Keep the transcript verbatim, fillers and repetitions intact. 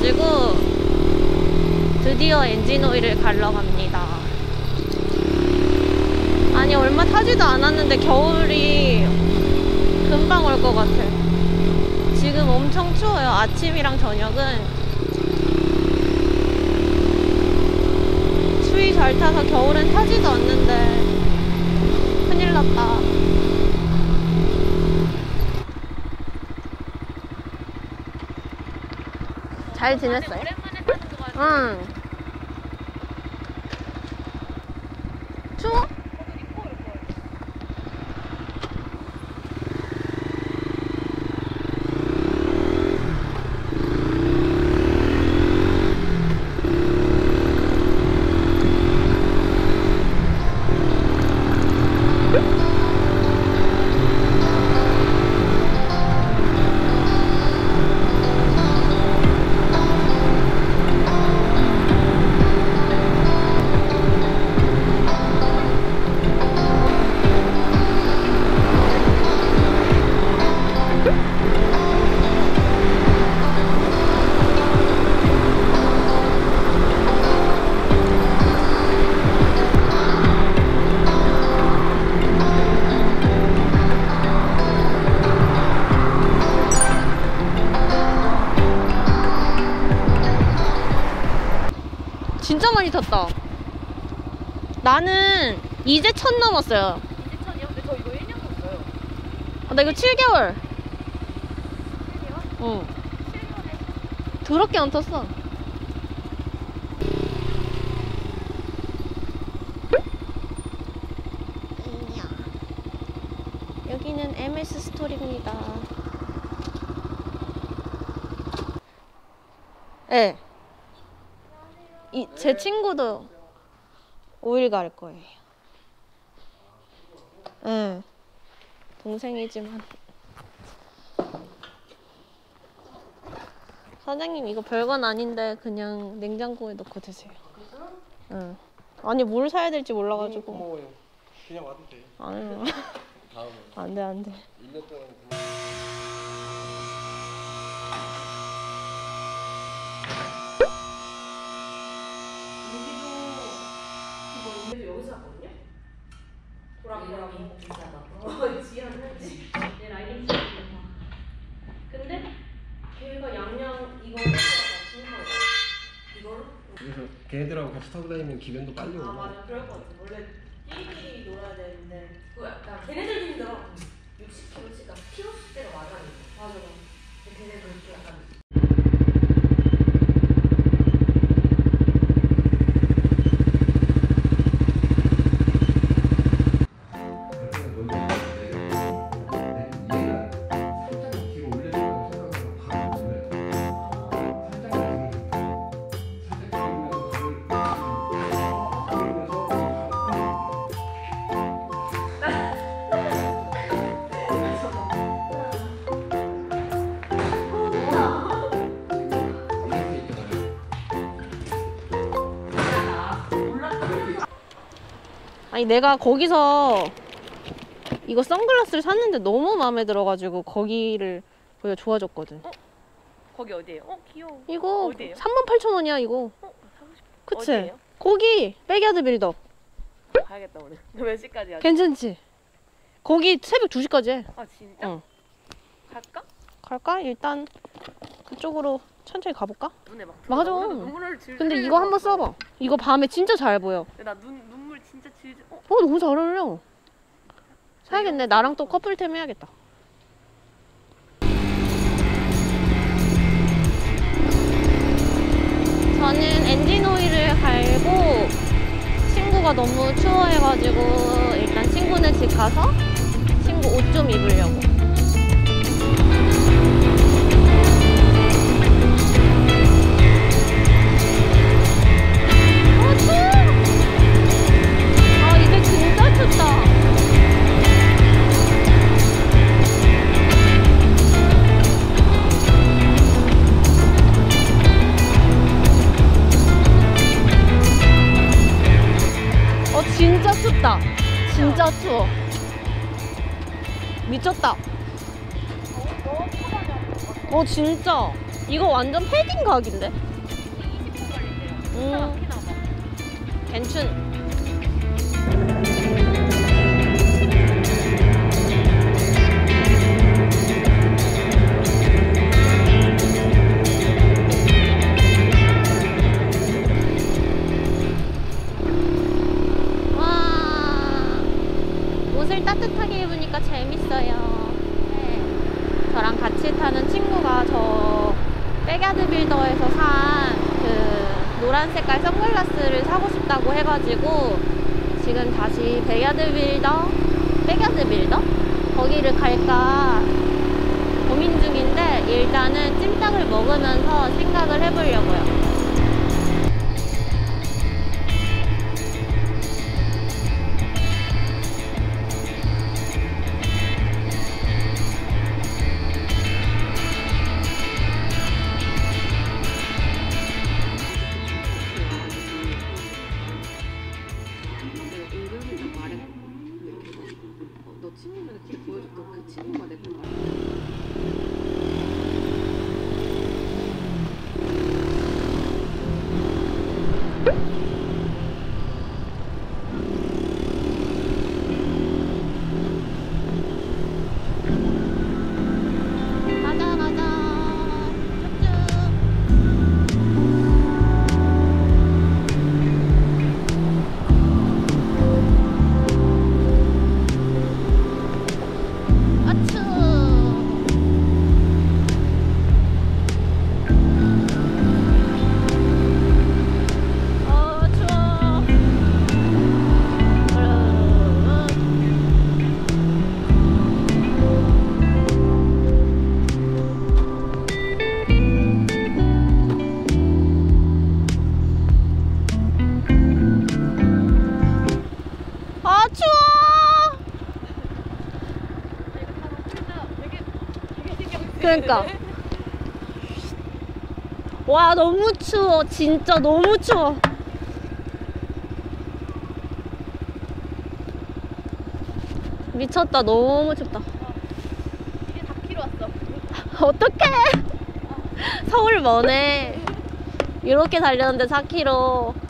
해가지고 드디어 엔진 오일을 갈러 갑니다. 아니 얼마 타지도 않았는데 겨울이 금방 올 것 같아. 지금 엄청 추워요. 아침이랑 저녁은 추위 잘 타서 겨울엔 타지도 않는데 큰일 났다. 잘 지냈어요? 오랜만에 타는 거 같아. 응. 추워? 진짜 많이 탔다. 나는 이제 천 넘었어요. 이제 천이요? 근데 저 이거 일 년 탔어요. 아, 나 이거 칠 개월. 칠 개월? 어. 칠 개월에 더럽게 안 탔어. 여기는 엠에스 스토리입니다. 네. 이, 제 친구도 오일 갈 거예요. 네. 동생이지만. 사장님 이거 별건 아닌데 그냥 냉장고에 넣고 드세요. 응. 아니 뭘 사야 될지 몰라가지고. 고마워요. 그냥 와도 돼. 아니요. 다음에. 안돼 안돼. 일 년 동안 여기도 여기서 샀거든요? 도랑도랑이 비싸다. 어, 지하는 내 라이딩 시작이야. 근데 걔가 양양 이거 진짜 이거를? 그래서 걔네들하고 같이 타고 다니면 기변도 빨리 오고. 아 맞아 그럴 것 같아. 원래 끼리끼리 놀아야 되는데 그거 약간 걔네들 힘들어. 육십 킬로치가 키로수대로 맞아. 맞아 맞아. 근데 걔네들 이렇게 약간 아니 내가 거기서 이거 선글라스를 샀는데 너무 마음에 들어가지고 거기를 거기가 좋아졌거든. 어? 거기 어디예요? 어 귀여워. 이거 어디예요? 삼만 팔천 원이야 이거. 어? 사고 싶어. 그치? 어디예요? 거기 백야드 빌더. 가야겠다 오늘. 몇 시까지 하지? 괜찮지? 거기 새벽 두 시까지 해. 아 진짜? 응. 갈까? 갈까? 일단 그쪽으로 천천히 가볼까? 눈에 막 맞아. 나 오늘도 눈물을 질 근데 이거 한번 써봐. 이거 밤에 진짜 잘 보여. 나 눈 눈물 진짜 질질. 어? 어 너무 잘 어울려. 사야겠네. 나랑 또 커플템 해야겠다. 저는 엔진 오일을 갈고 친구가 너무 추워해가지고 일단 친구네 집 가서 친구 옷 좀 입으려고. 아 추워! 아 이제 진짜 춥다. 어 진짜 춥다. 진짜 추워. 미쳤다. 어 진짜 이거 완전 패딩 각인데? 이십 분 걸린대요. 음. 막히나 봐. 괜춘. 와, 옷을 따뜻하게 입으니까 재밌어요. 네. 저랑 같이 타는 친구가 저 백야드 빌더에서 산 그 노란 색깔 선글라스를 사고 싶다고 해가지고 지금 다시 백야드 빌더, 백야드 빌더? 거기를 갈까 고민 중인데 일단은 찜닭을 먹으면서 생각을 해보려고요. 너 친구면 그때 보여줬던 그 친구가 내 거. 가자 가자 쭉쭉. 아추. 어 추워. 으르르. 아 추워. 그러니까 와 너무 추워. 진짜 너무 추워. 미쳤다. 너무 춥다. 이제 다 키로 왔어. 어떡해. 서울 머네. 이렇게 달렸는데 사 킬로미터.